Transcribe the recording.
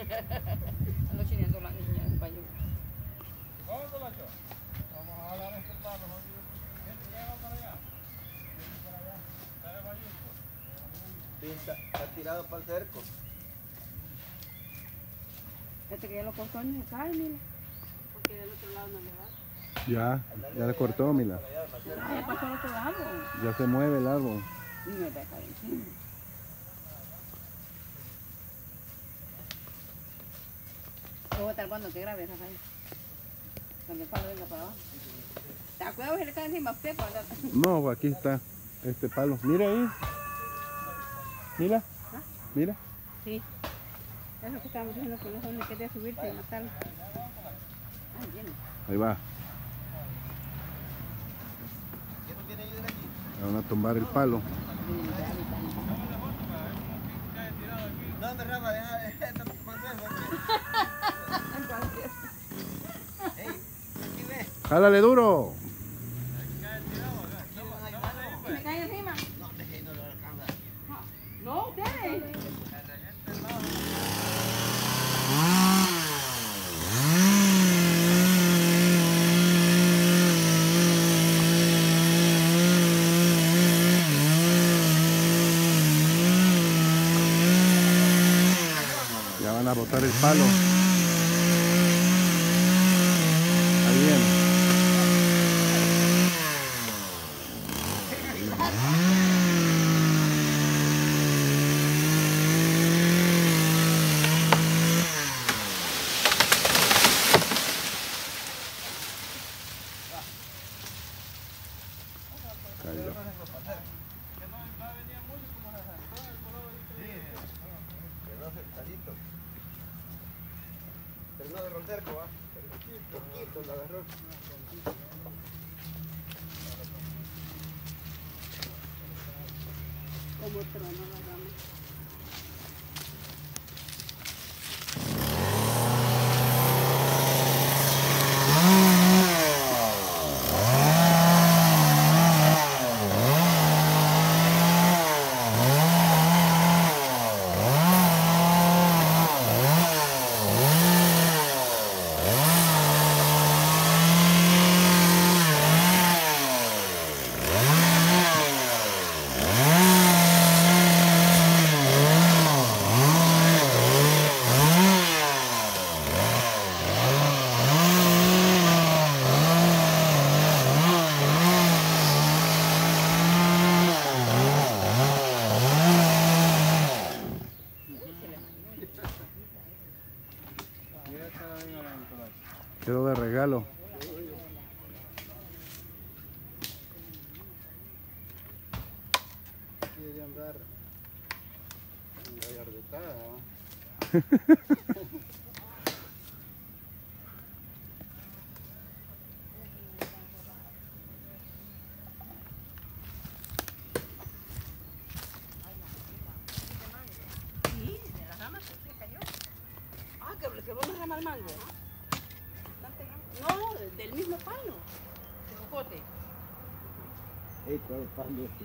Ando chineando la niña del payo. Vamos a jalar este palo. ¿Quién va para allá? ¿Quién para allá? ¿Está de bayunco? Sí, está tirado para el cerco. Este que ya lo cortó ni se cae, mira. Porque del otro lado no le va. Ya le cortó, Mila. Ah, ya pasó al otro lado. Ya se mueve el árbol. Y me va a caer encima. Yo voy a estar cuando te grabe esa calle. Cuando el palo venga para abajo. ¿Te acuerdas que le cae encima a usted cuando... No, aquí está este palo. Mira ahí. Mira. ¿Ah? Mira. Sí. Es lo que estábamos diciendo con los hombres que de subirse y matarlo. Ah, bien. Ahí va. Van a tumbar el palo. No, me Rafa, deja esta ¡Jálale duro! ¿Me cae encima? No, deje, no lo alcanza. No, ustedes. Ya van a botar el palo. Ahí viene. Cayó. Quedó sentadito. Pero no agarró el cerco, ¿va? Poquito lo agarró. Como trono la rama. Quedó de regalo. Quiere andar en gallardetada, Sí, de la rama se cayó. Ah, que quebró una rama al mango. No, del mismo palo. De jocote. ¿Cuál palo este?